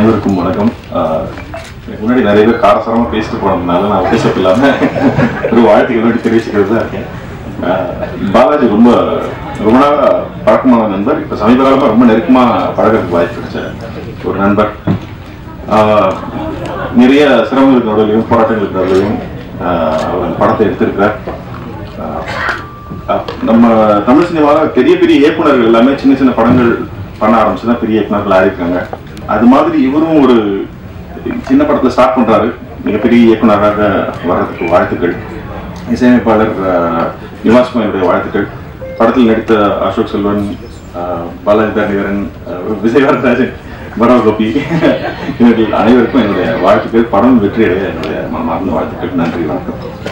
அனைவருக்கும் வணக்கம். முன்னாடி நிறைய பேர் காரசாரமாக பேசிட்டு போனதுனால நான் பேசப் இல்லாமல் ஒரு வாழ்த்துக்கு முன்னாடி தெரிவிச்சுக்கிறது தான் இருக்கேன். பாலாஜி ரொம்ப நாளாக பழக்கமான நண்பர். இப்போ சமீப காலமாக ரொம்ப நெருக்கமாக பழகிறதுக்கு வாய்ப்பு கிடைச்ச ஒரு நண்பர். நிறைய சிரமங்களுக்கு நடுவிலையும் போராட்டங்களுக்கு நடுவிலையும் அவர் படத்தை எடுத்திருக்கிறார். நம்ம தமிழ் சினிமாவில் பெரிய பெரிய இயக்குநர்கள் எல்லாமே சின்ன சின்ன படங்கள் பண்ண ஆரம்பிச்சு தான் பெரிய இயக்குநர்கள் ஆயிருக்காங்க. அது மாதிரி இவரும் ஒரு சின்ன படத்தில் ஸ்டார்ட் பண்ணுறாரு. மிகப்பெரிய இயக்குநராக வர்றதுக்கு வாழ்த்துக்கள். இசையமைப்பாளர் நிவாஸ்குமாருடைய வாழ்த்துக்கள். படத்தில் நடித்த அசோக் செல்வன், பாலாஜி தரணிகரன், விஜய் வரதராஜன், பரவ் கோபி இவர்கள் அனைவருக்கும் என்னுடைய வாழ்த்துக்கள். படம் வெற்றி அடைய என்னுடைய மனமார்ந்த வாழ்த்துக்கள். நன்றி, வணக்கம்.